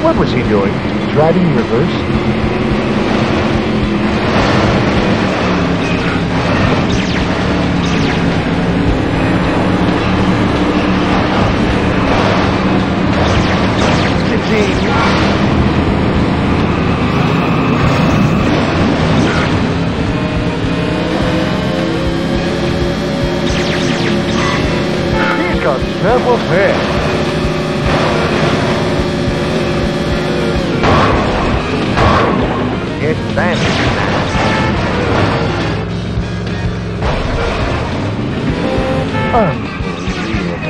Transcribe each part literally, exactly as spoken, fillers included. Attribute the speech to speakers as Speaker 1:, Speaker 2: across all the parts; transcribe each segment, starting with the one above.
Speaker 1: What was he doing? Driving reverse? Several pairs. It's vanishing now. Unbelievable.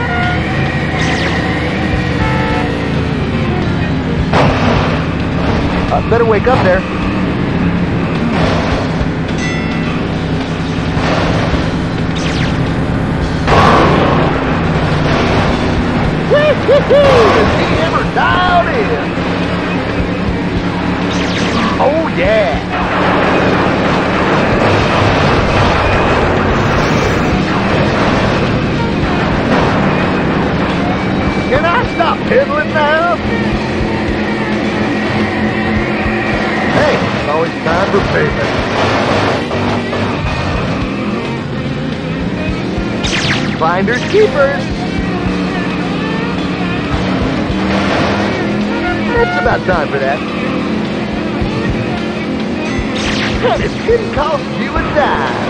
Speaker 1: Uh, better wake up there. Woo-hoo! Is he ever dialed in? Oh, yeah. Can I stop piddling now? Hey, it's always time for payment. Finders keepers. It's about time for that. And it didn't cost you a dime.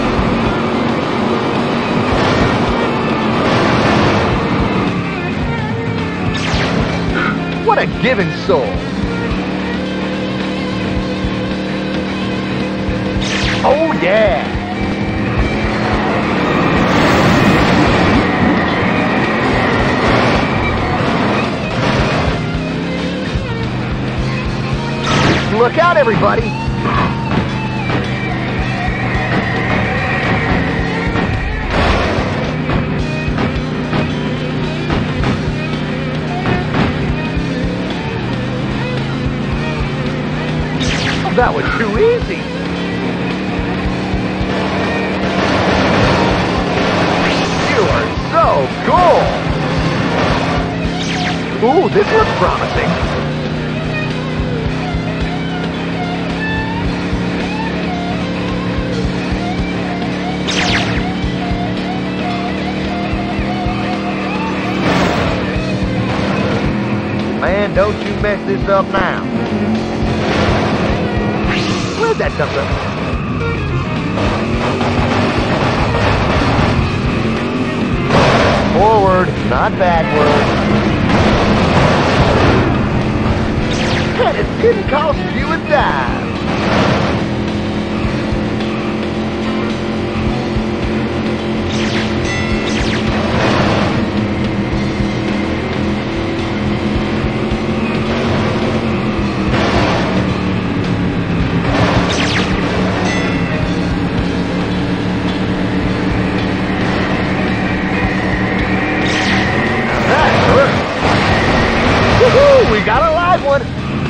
Speaker 1: What a giving soul. Oh, yeah. Look out, everybody! Oh, that was too easy! You are so cool! Ooh, this looks promising. Man, don't you mess this up now. Where'd that come from? Forward, not backward. And it didn't cost you a dime. We got a live one.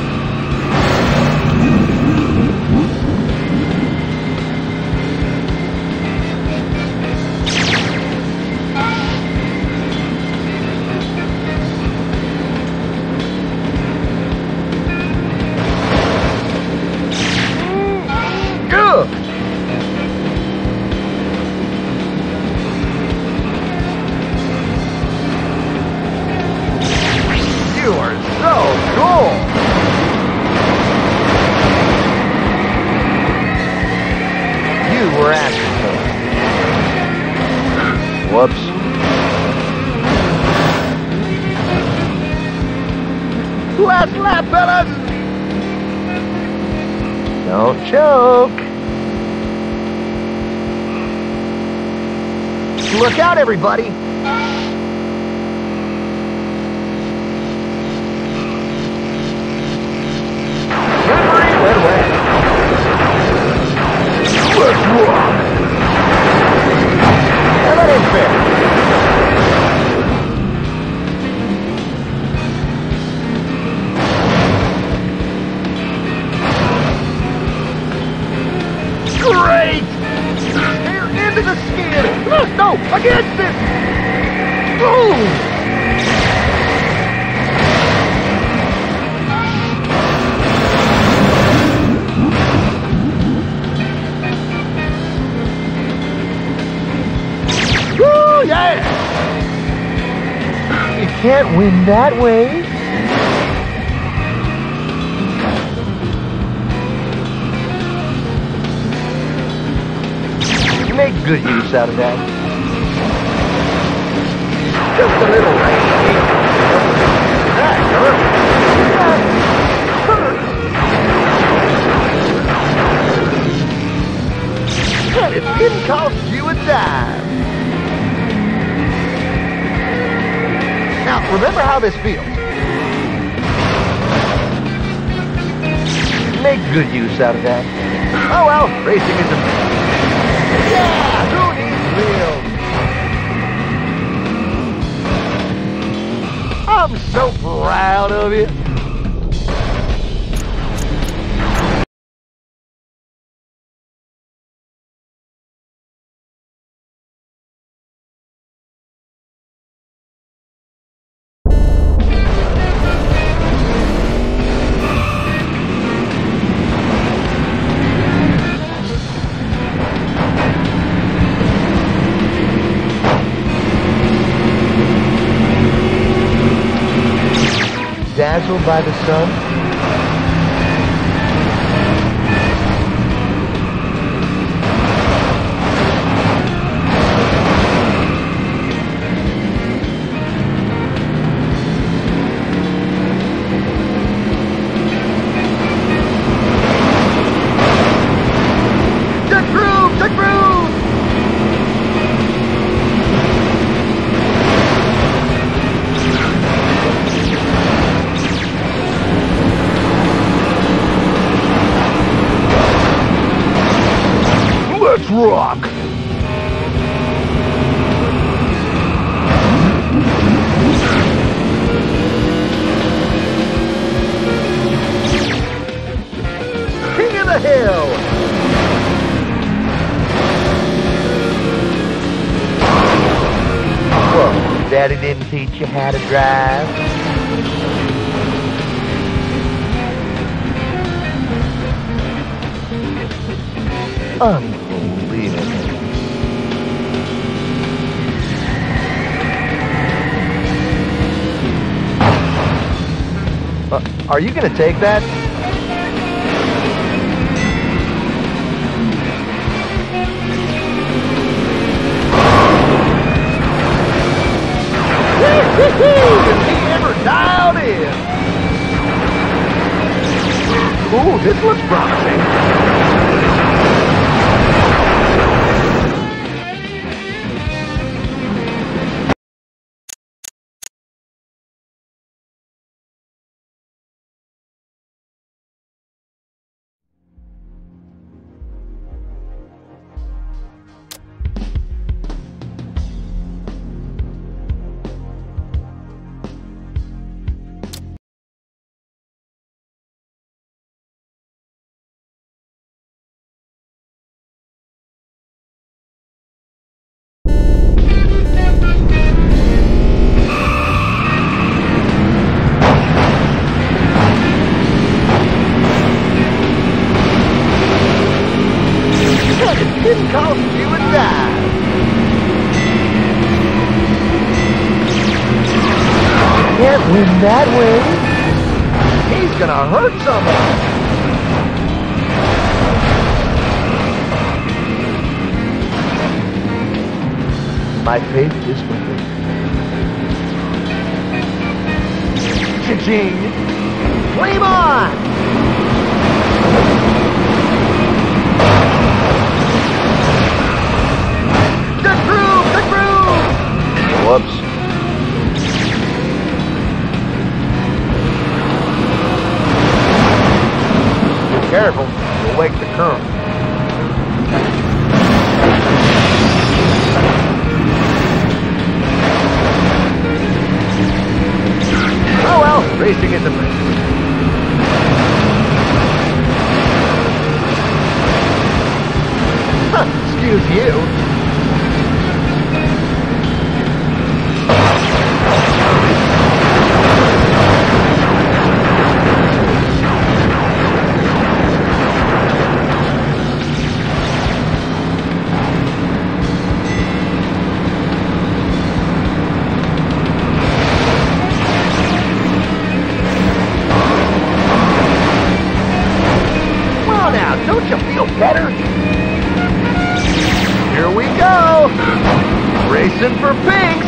Speaker 1: Good. You are so cool! You were asking for it. Whoops. Last lap, fellas! Don't choke! Look out, everybody! Let's rock! Now that ain't fair. Great! They're into the skid! Look, no! Against it! Boom! Can't win that way. You make good use out of that. Just a little rain. That hurt. That hurt. And it didn't cost you a dime. Now, remember how this feels. Make good use out of that. Oh well, racing is a... Yeah! Who needs wheels? I'm so proud of you. Dazzled by the sun? The groove! The groove! Let's rock! King of the hill! Whoa, Daddy didn't teach you how to drive? Unbelievable. Uh, are you gonna take that? Is he ever dialed in? Ooh, this looks promising. Didn't cost you a dime. Can't win that way. He's gonna hurt someone. My faith is with him. Cha-ching! Flame on! Whoops. Be careful, you'll wake the current. Oh well, racing is a thing. Huh, excuse you. Racing for pinks!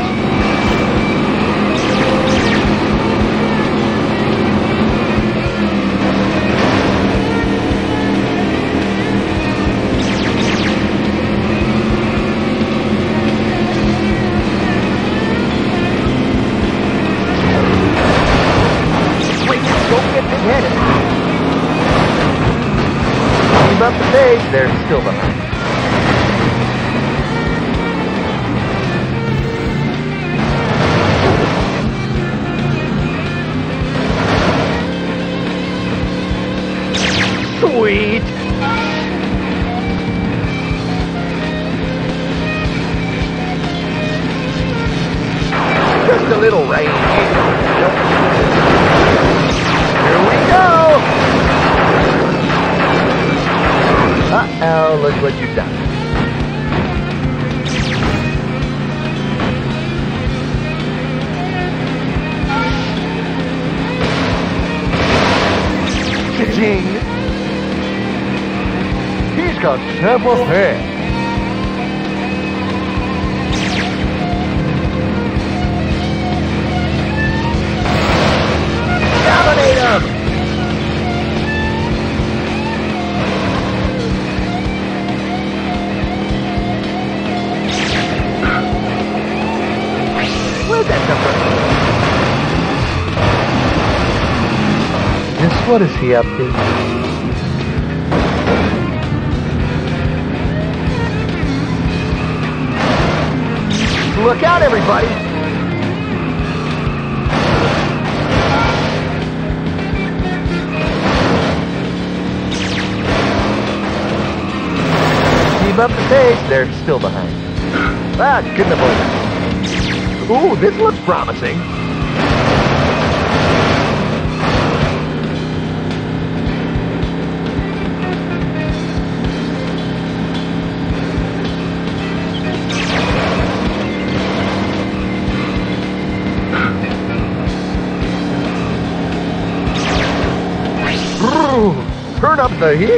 Speaker 1: Up the pace, they're still behind. Sweet! Just a little rain. Here we go! Uh-oh, look what you've done. Ka-ching! He's got several heads. Dominate him! Where'd that come from? Just what is he up to? Look out, everybody! Keep up the pace, they're still behind. Ah, couldn't avoid that. Ooh, this looks promising. Ooh, turn up the heat.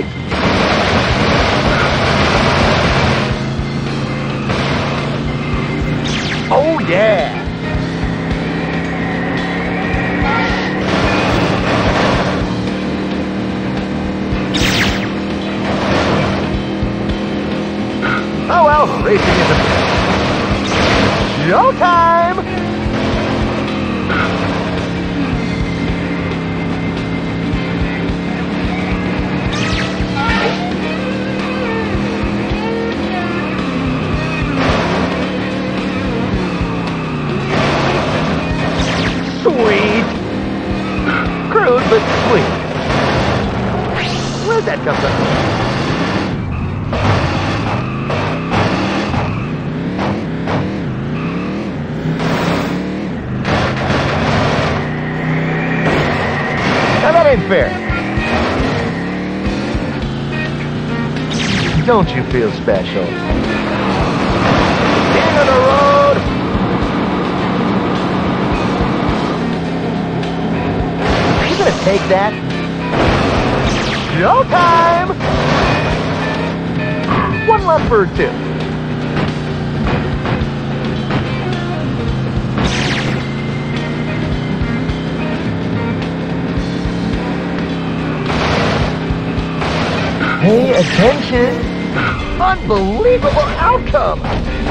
Speaker 1: Oh, yeah! Oh, well, racing is a... Showtime! Sweet! Crude but sweet. Where'd that come from? Now that ain't fair. Don't you feel special? King of the road! Take that. Showtime! One left for two. Pay attention! Unbelievable outcome!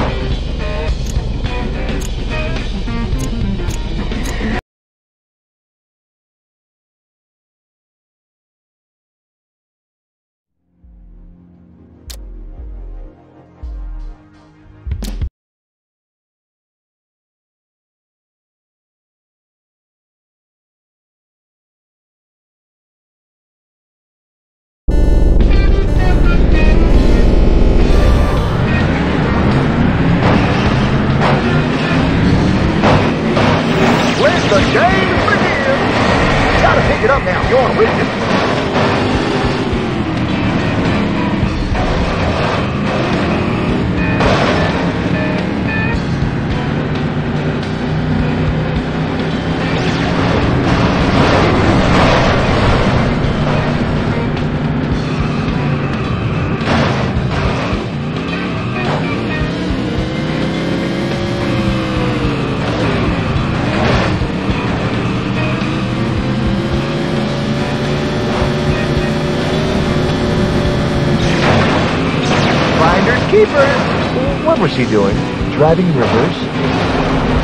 Speaker 1: The game's begins! Gotta pick it up now, you're on with it. Keepers! What was she doing? Driving in reverse?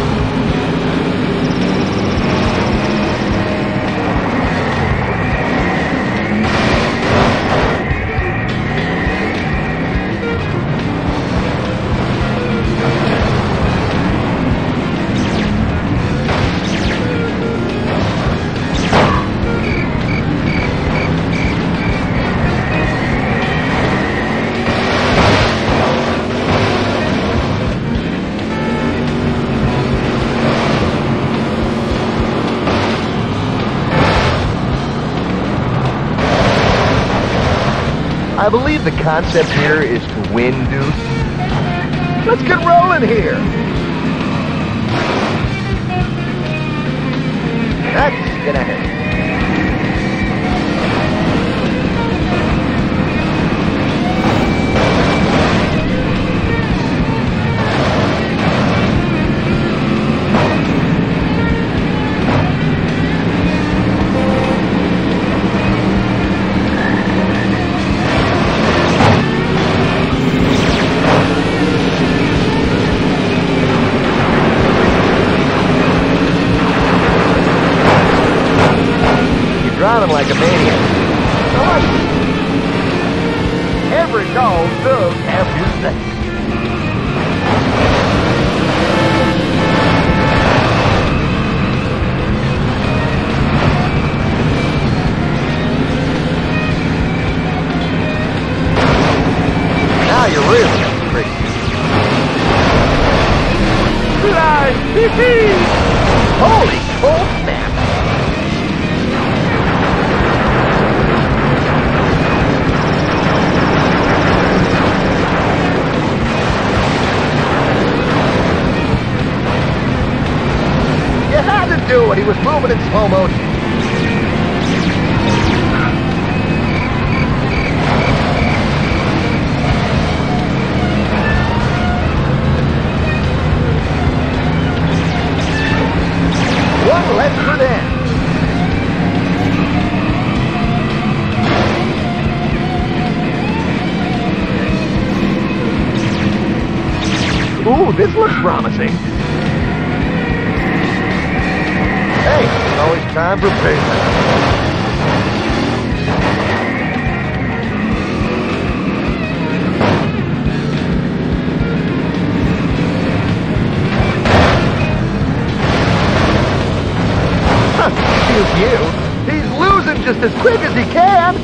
Speaker 1: I believe the concept here is to win, dude. Let's get rolling here. Let's get ahead. Driving like a maniac. I like it. Every dog does have his day. Now you're really crazy. Fly! Holy cold snap! Do it. He was moving in slow motion. One less for them. Ooh, this looks promising. Hey, it's always time for payment. Huh, excuse you. He's losing just as quick as he can.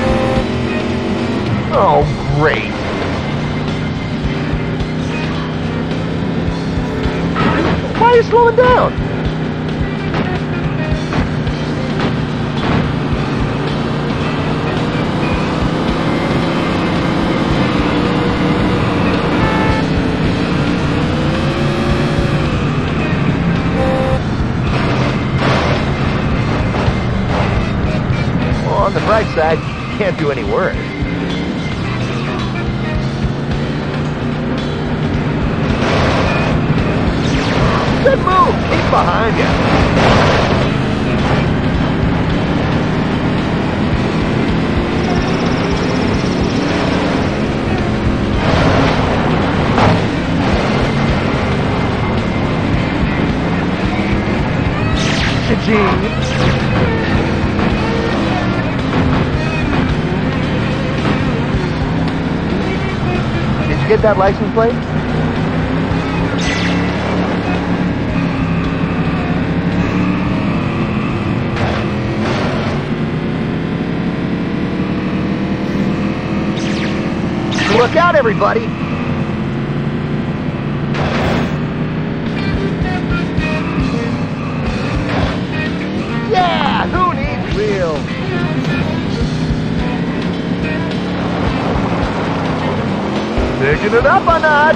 Speaker 1: Oh, great. Why are you slowing down? On the bright side, you can't do any worse. Good move! Keep behind you. Cha-ching! Get that license plate? Look out, everybody! Yeah! Who needs wheels? Taking it up a notch.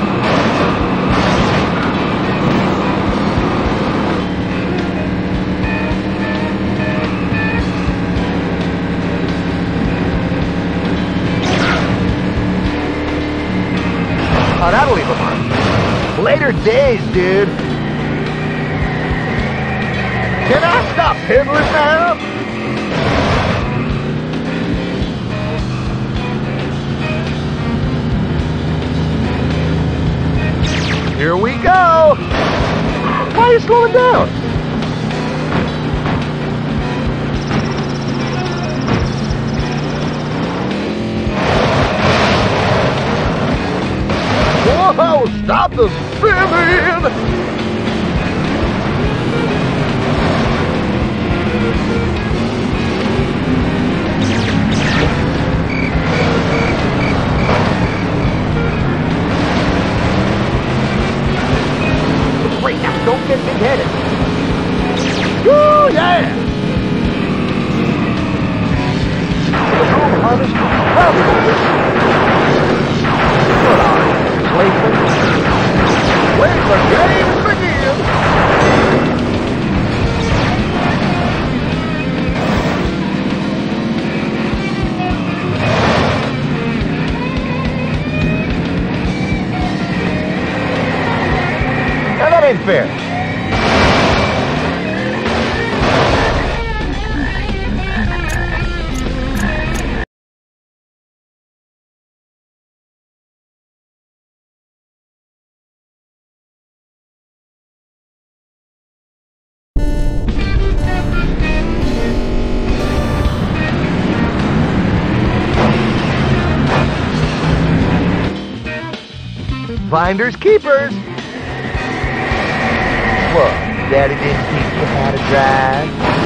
Speaker 1: Oh, that'll leave a mark. Later days, dude. Can I stop piddling now? Here we go! Why are you slowing down? Whoa! Stop the spinning! Great, now don't get big-headed. Woo, yeah! The home harvest What are you, Clayton? Wait for games begin! Now that ain't fair. Finders keepers. What? Daddy didn't teach you how to drive?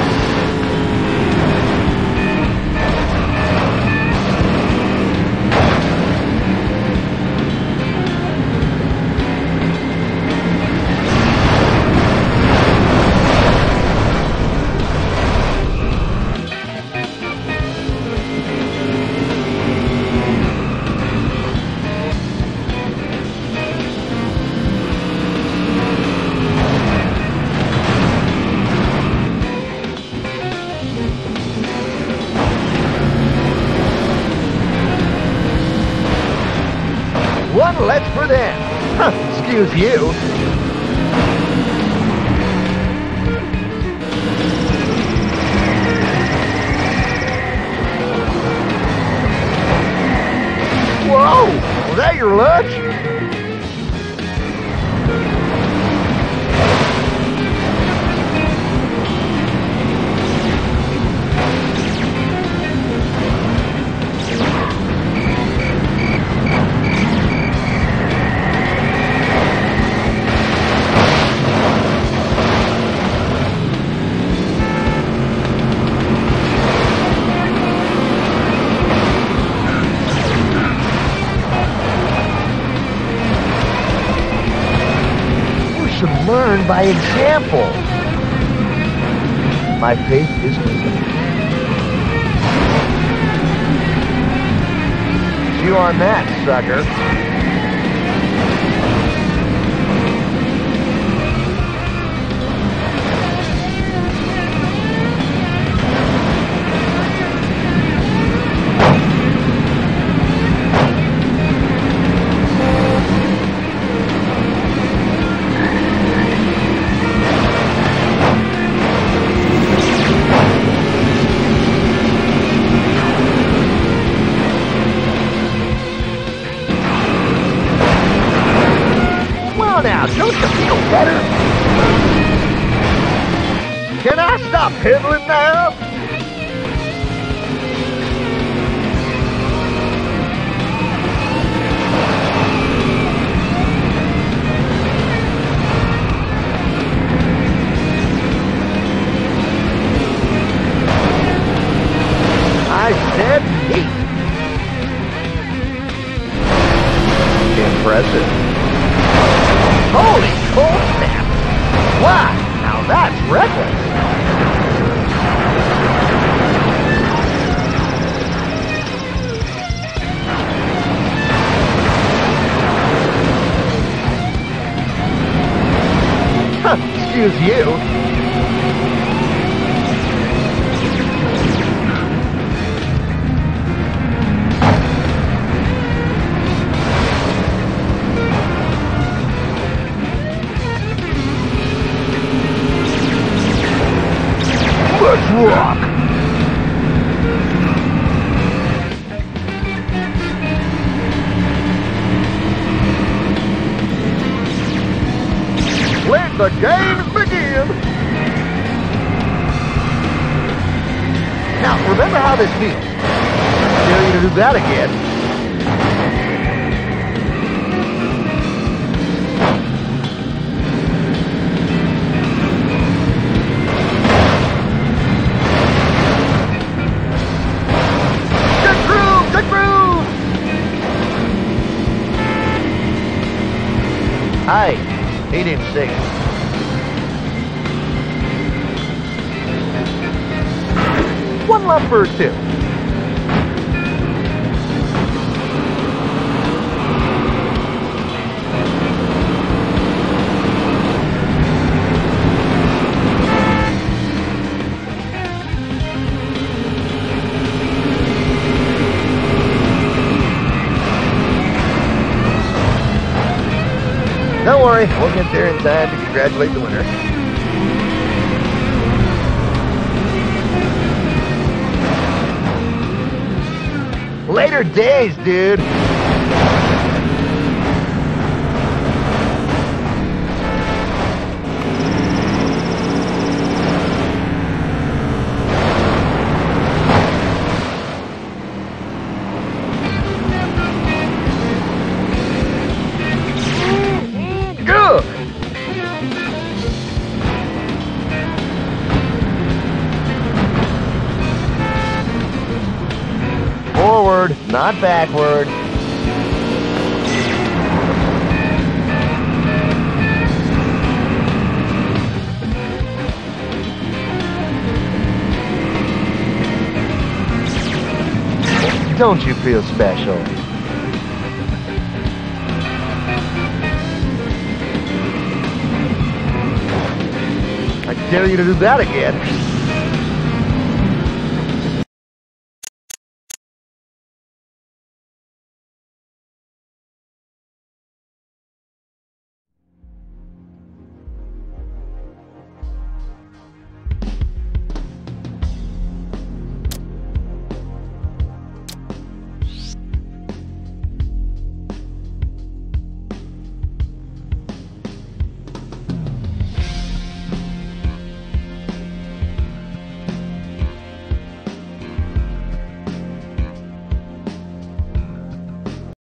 Speaker 1: One less for them. Huh, excuse you. Whoa! Was that your lunch? Learn by example. My faith is with you. Chew on that, sucker. Now, don't you feel better? Can I stop piddling now? I said eight. Impressive. Holy cold snap! Wow, now that's reckless! Huh, excuse you. Let's rock! Let the games begin! Now, remember how this feels. I dare you to do that again. Hi, he didn't sing it. One left for two. Don't worry, we'll get there in time to congratulate the winner. Later days, dude. Forward, not backward. Don't you feel special? I dare you to do that again.